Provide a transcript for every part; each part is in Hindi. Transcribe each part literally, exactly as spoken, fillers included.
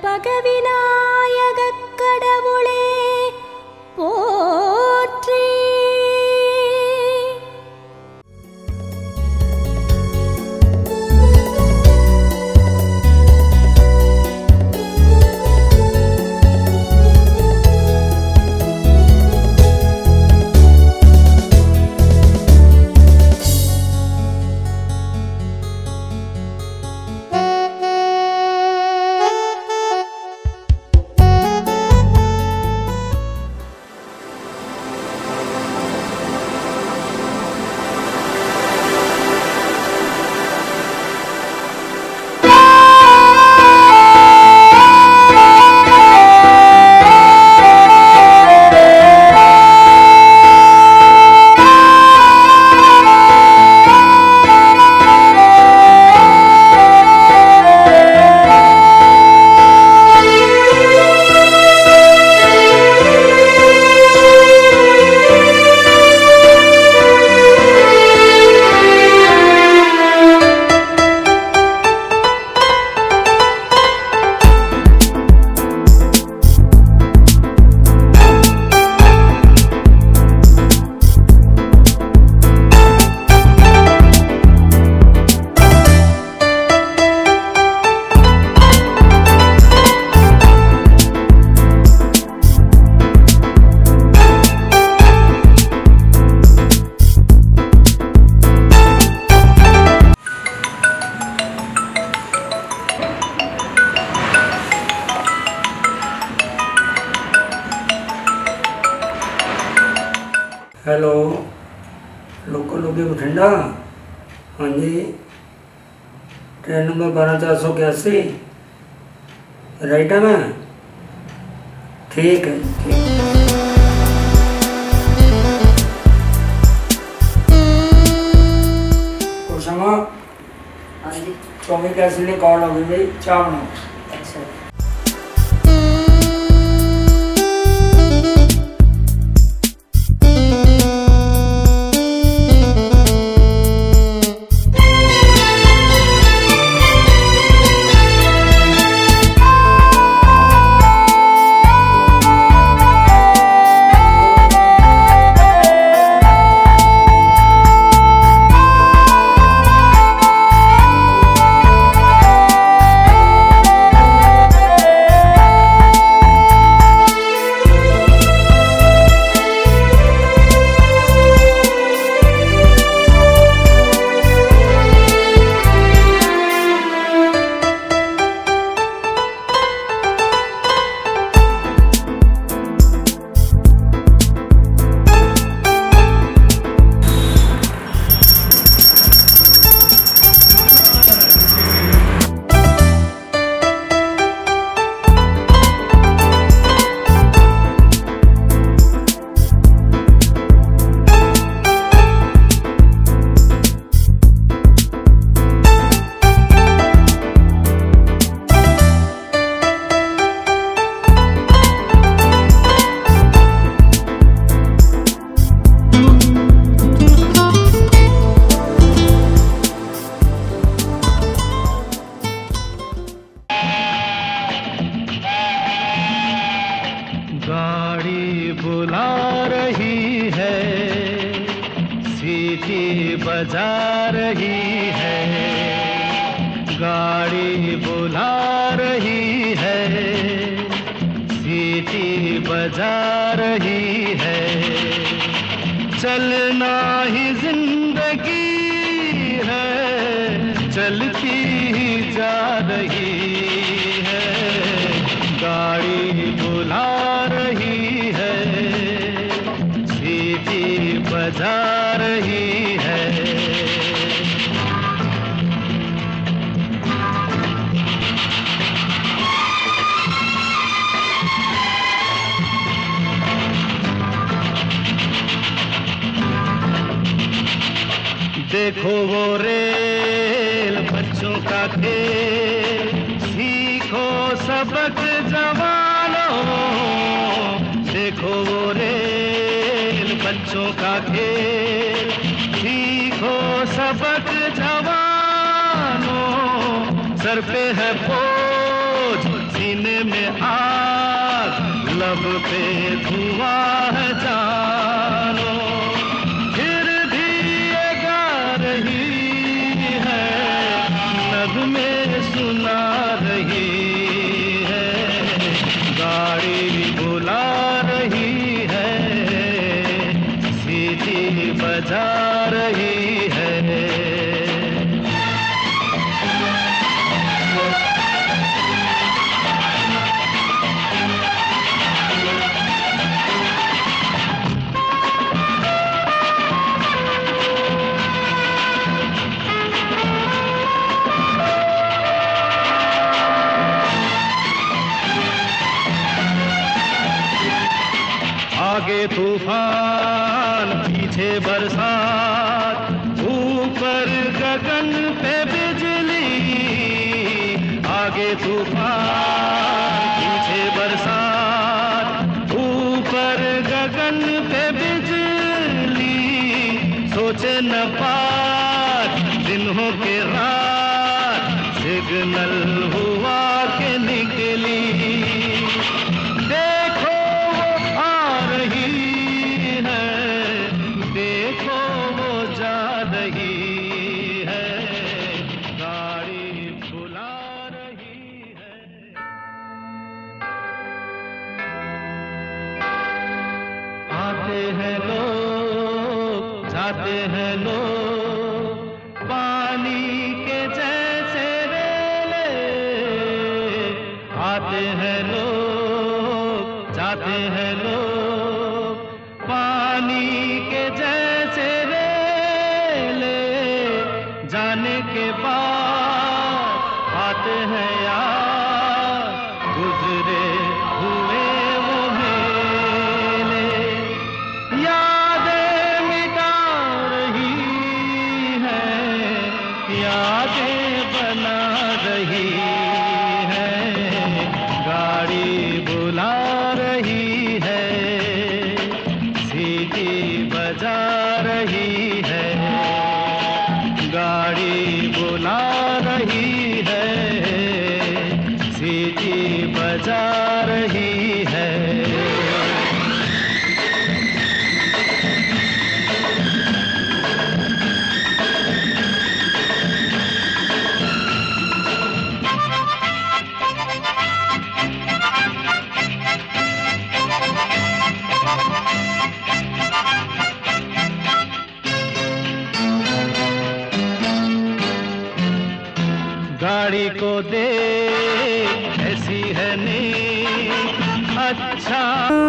கற்பகவிநாயகக் கடவுளே போற்றி. हेलो, लोकल लोगे बठिंडा। हाँ जी, ट्रेन नंबर बारह चार सौ इक्यासी राइट है मैं। ठीक है, ठीक कुशमा। हाँ जी। चौबीस कैसे लिए कॉल हो गई भाई, चार बनाओ। अच्छा। गाड़ी बुला रही है, सीटी बजा रही है। गाड़ी बुला रही है, सीटी बजा रही है। चलना ही जिंदगी है, चलती ही जा रही है। गाड़ी बुला रही है, सीटी बजा रही है। देखो वो रेल बच्चों का खेल, सीखो सबक जवानों। देखो वो रेल बच्चों का खेल, सीखो सबक जवानों। सर पे है बोझ, सीने सीने में आग, लब पे धुआं है जानो, फिर भी ये गा रही है, नगमे सुना रही है, गाड़ी बुला रही है, सीटी बजा रही है। आगे तूफान पीछे बरसात, ऊपर गगन पे बिजली, आगे तूफान पीछे बरसात, ऊपर गगन पे बिजली, सोचे न पार दिन हो के रात, सिग्नल हुआ के निकली, जाते हैं लोग पानी के जैसे रेले, आते हैं लोग जाते हैं लोग पानी के जैसे रेले, जाने के बाद आते हैं यार गुजरे हुए वो मेले, यादें बना रही है, गाड़ी बुला रही है, सीटी बजा रही है, गाड़ी बुला रही है, सीटी बजा रही है। गाड़ी को दे ऐसी है नींद, अच्छा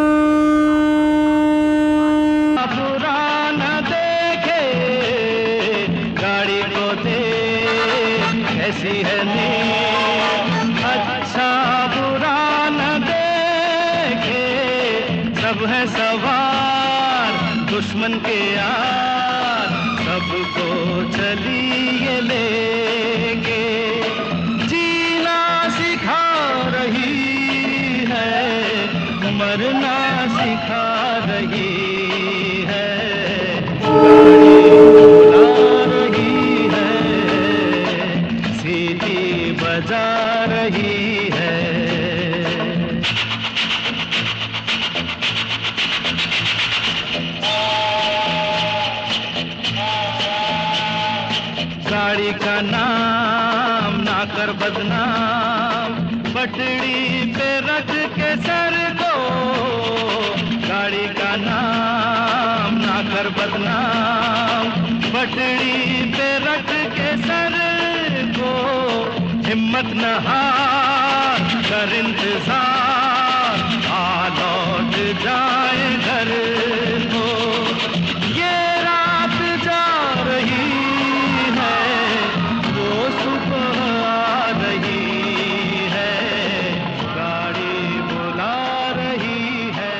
बुरा न देखे, गाड़ी को दे ऐसी है नींद, अच्छा बुरा न देखे, सब है सवार दुश्मन के यार, सबको चलिए लेके, मरना सिखा रही है, गाड़ी बुला रही है, सीटी बजा रही है। गाड़ी का नाम ना कर बदनाम, पटड़ी पे रख के सर को, गाड़ी का नाम ना कर बदनाम, पटड़ी पे रख के सर को, हिम्मत न हार कर इंतजार, आ लौट जाए घर को, ये रात जा रही है, वो सुबह आ रही है, गाड़ी बुला रही है।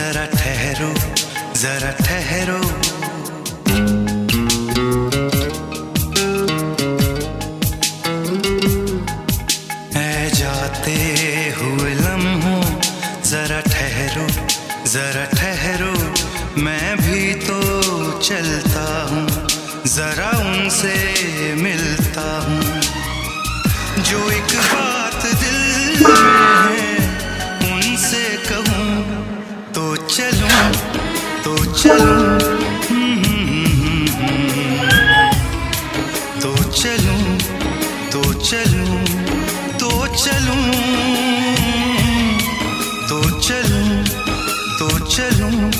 जरा ठहरो जरा ठहरो। ऐ जाते हुए लम्हों जरा ठहरो जरा ठहरो। मैं भी तो चलता हूँ जरा उनसे मिलता हूँ। जो एक बात दिल में है उनसे कहूँ तो चलूँ तो चलूँ तो चलूँ तो चलूँ तो चलूँ तो चलूँ तो चलूँ।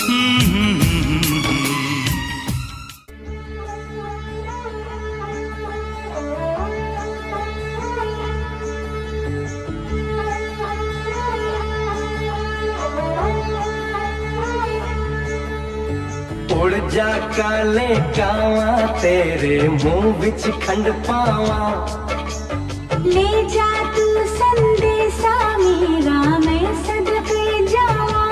उड़ जा काले कावा तेरे मुंह बिच खंड पावा। ले जा तू संदेशा मेरा मैं सदके जावा।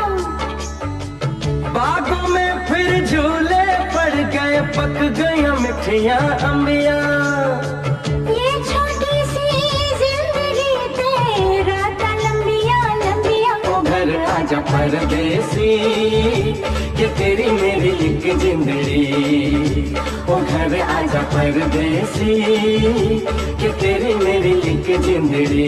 बागों में फिर झूले पड़ गए पक गया मिठियां अंबिया। ये छोटी सी जिंदगी तेरा ता लंबिया लंबिया। ओ घर आजा परदेसी कि तेरी मेरी एक जिंदड़ी। ओ घर आजा परदेसी कि तेरी मेरी एक जिंदड़ी।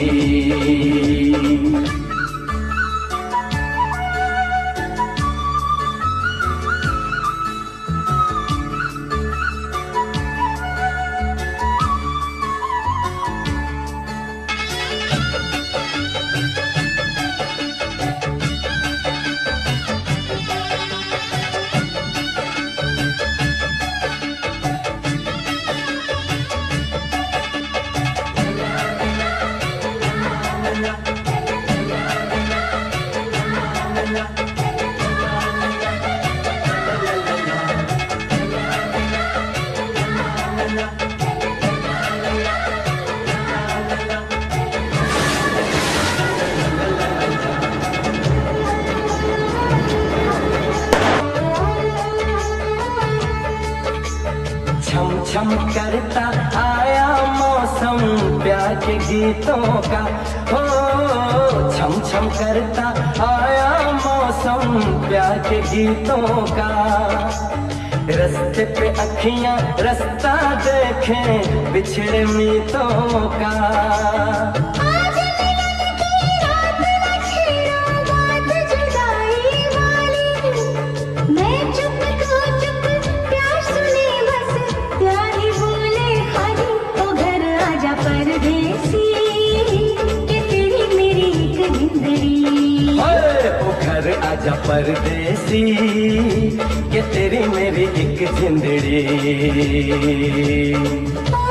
छम छम करता आया मौसम प्यार के गीतों का। हो छम छम करता आया मौसम प्यार के गीतों का। रस्ते पे अखियां रास्ता देखें बिछड़े मीतों का। आजा परदेसी कि तेरी मेरी एक जिंदड़ी।